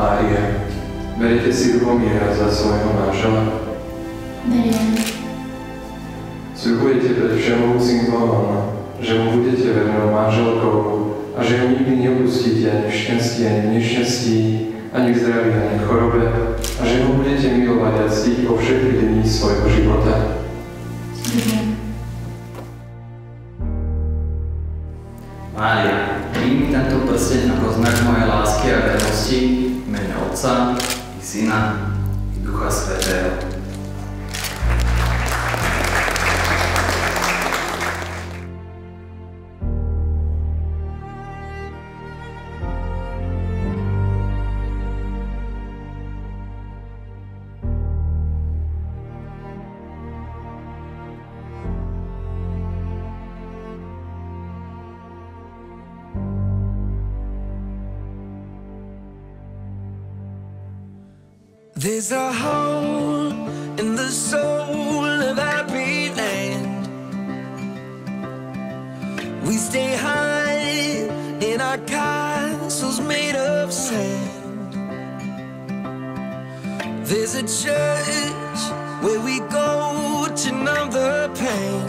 Mária, beriete si Lubomíra za svojho manžela? Beriem. Sľubujete pred všemohúcim Bohom, že mu budete vernou manželkou a že ju nikdy neopustíte ani v šťastí, ani v nešťastí, ani v zdraví, ani v chorobe a že ho budete milovať a ctiť po všetky dni svojho života? Beriem. Mária, príjmi tento prsteň ako znak mojej lásky a vernosti v mene Otca i Syna i Ducha Svätého. There's a hole in the soul of happy land. We stay high in our castles made of sand. There's a church where we go to numb the pain.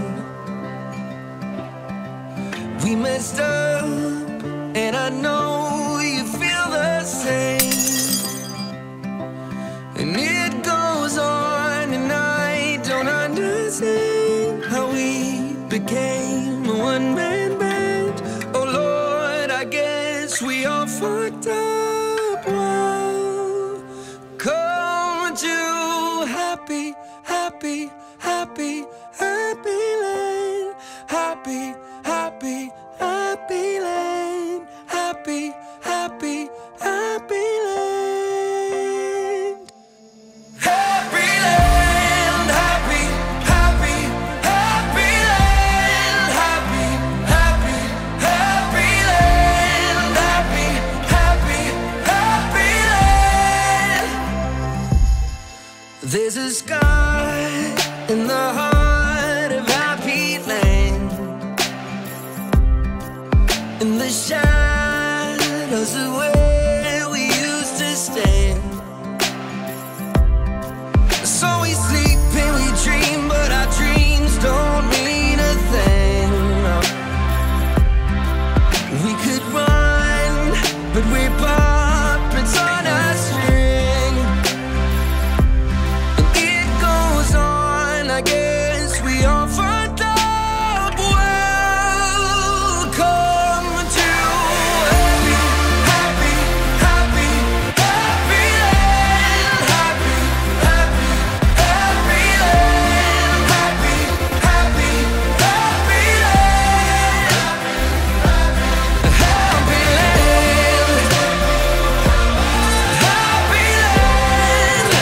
We messed up and I know you feel the same. And it goes on and I don't understand how we became a one-man band. Oh Lord, I guess we all fucked up. Well, come to happy, happy, happy, happy land. Happy, happy, happy land. Happy, happy, happy land. There's a sky in the heart of happy land. In the shadows of where we used to stand. So we sleep and we dream, but our dreams don't mean a thing. We could run, but we're puppets on a string. I guess we all fucked up. Welcome to happy, happy, happy, happy land. Happy, happy, happy land. Happy, happy, happy land. Happy land. Happy land.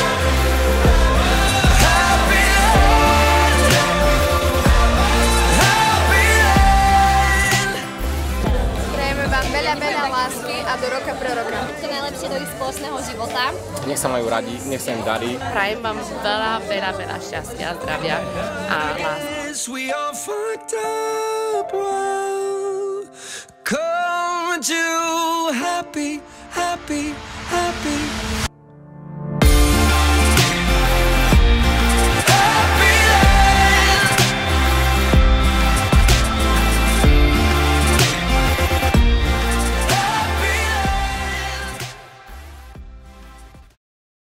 Veľa lásky a do roka proroka. To najlepšie do ich spoločného života. Nech sa majú radi, nech sa im darí. Prajem vám veľa šťastia, zdravia a lásky. We all fucked up. Come to happy, happy, happy.